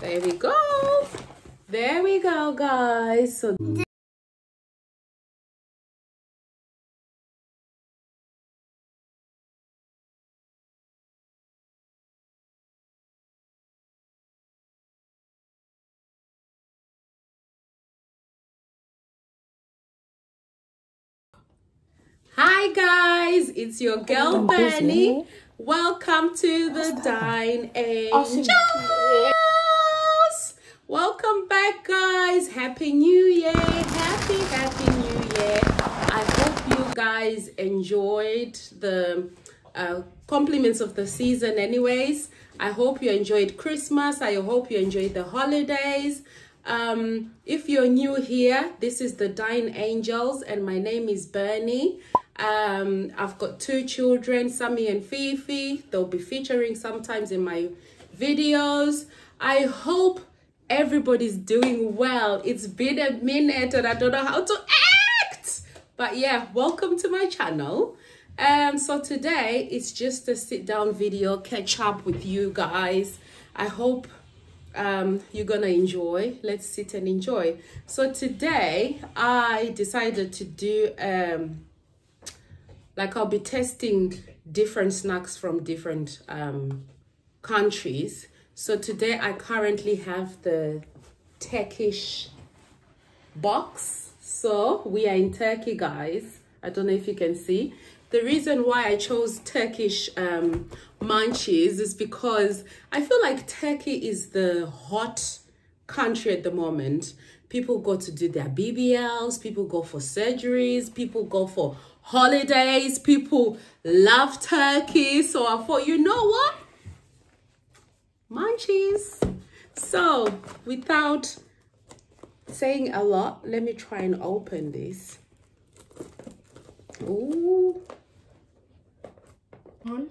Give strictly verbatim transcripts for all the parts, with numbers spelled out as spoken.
There we go. There we go, guys. So hi guys, it's your girl Benny. Welcome to the Dine Angels. Welcome back, guys. Happy New Year. Happy, happy New Year. I hope you guys enjoyed the uh, compliments of the season anyways. I hope you enjoyed Christmas. I hope you enjoyed the holidays. Um, if you're new here, this is the Dine Angels and my name is Bernie. Um, I've got two children, Sammy and Fifi. They'll be featuring sometimes in my videos. I hope everybody's doing well. It's been a minute and I don't know how to act. But yeah, welcome to my channel. Um, so today it's just a sit down video, catch up with you guys. I hope um, you're gonna enjoy. Let's sit and enjoy. So today I decided to do um, like I'll be testing different snacks from different um, countries. So today I currently have the Turkish box. So we are in Turkey, guys. I don't know if you can see. The reason why I chose Turkish um, munchies is because I feel like Turkey is the hot country at the moment. People go to do their B B Ls, people go for surgeries, people go for holidays, people love Turkey. So I thought, you know what? Munchies. So without saying a lot, let me try and open this. Ooh. On.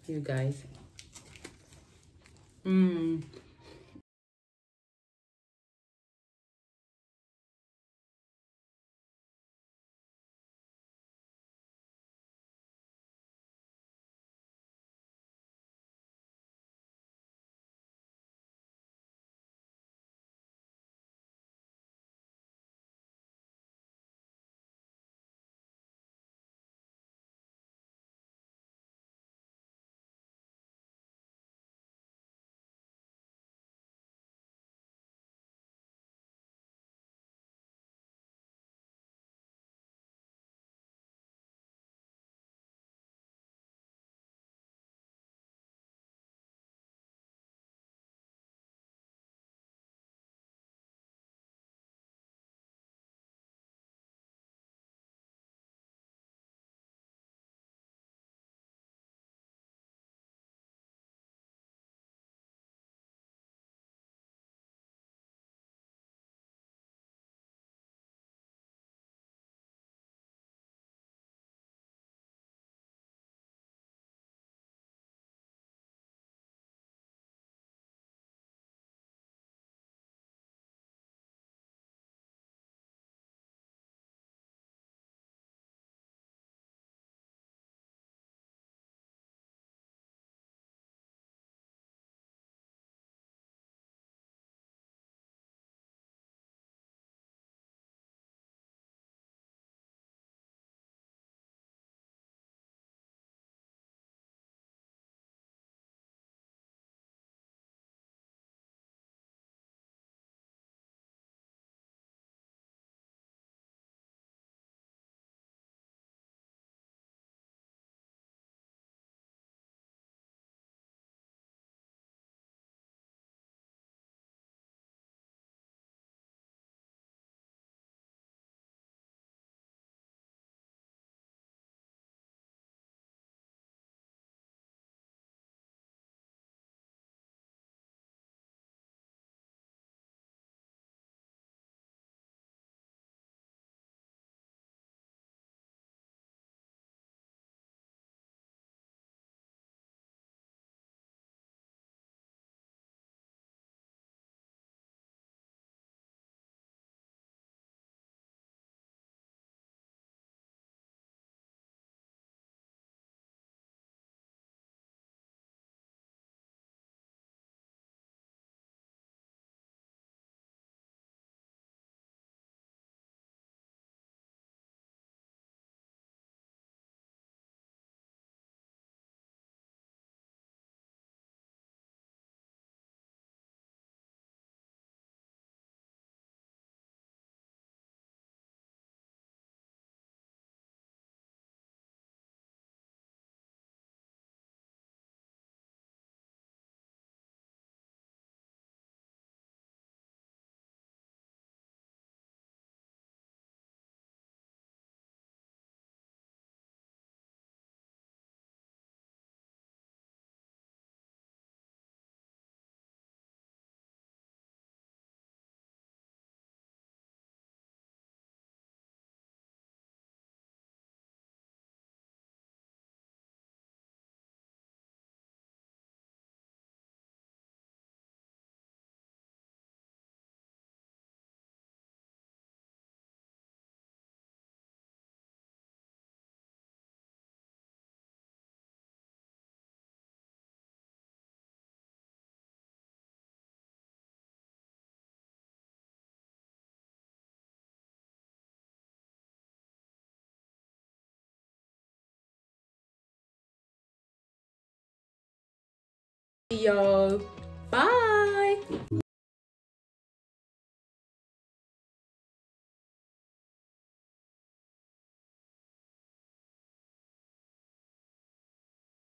you guys. Mmm. Y'all, bye.